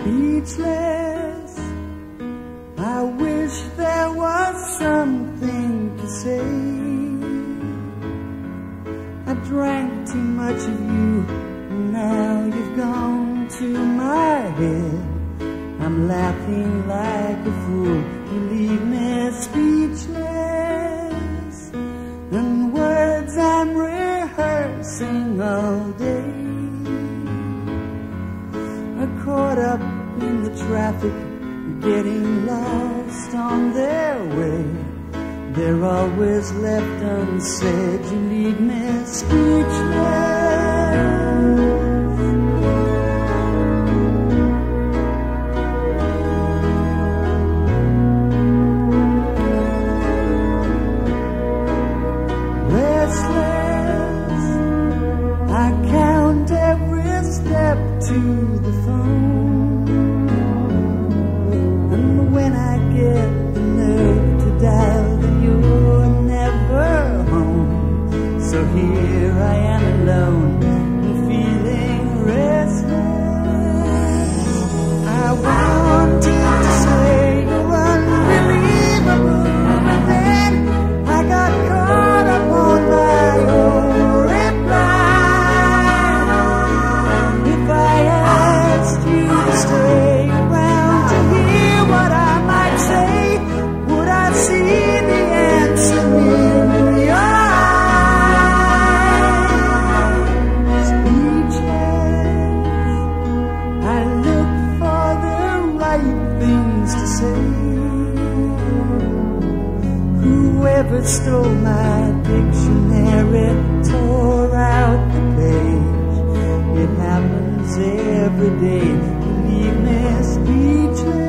speechless. I wish there was something to say. I drank too much of you, and now you've gone to my head. I'm laughing like a fool, you leave me speechless. And words I'm rehearsing all day are caught up in the traffic, getting lost on their way. They're always left unsaid, you leave me speechless. Restless, I count every step to the phone, and when I get the nerve to dial, then you're never home. So here I am alone and feeling restless. I wanted to say you're unbelievable, but then I got caught up on my own reply. If I asked you to stay around to hear what I might say, would I see the answer in your eyes? Speechless, I look for the right things to say. Whoever stole my dictionary tore out the page. It happens every day, you leave me speechless.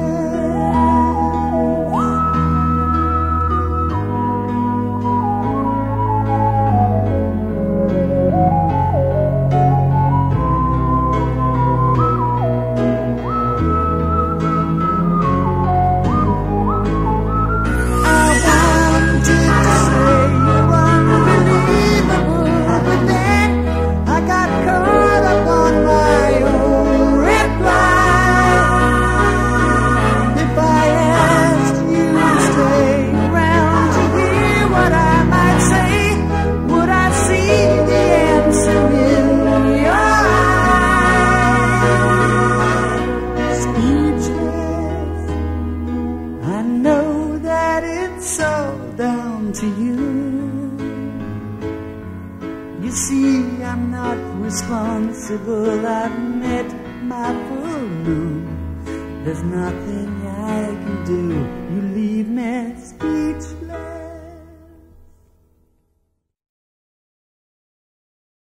I know that it's all down to you. You see, I'm not responsible, I've met my full moon. There's nothing I can do, you leave me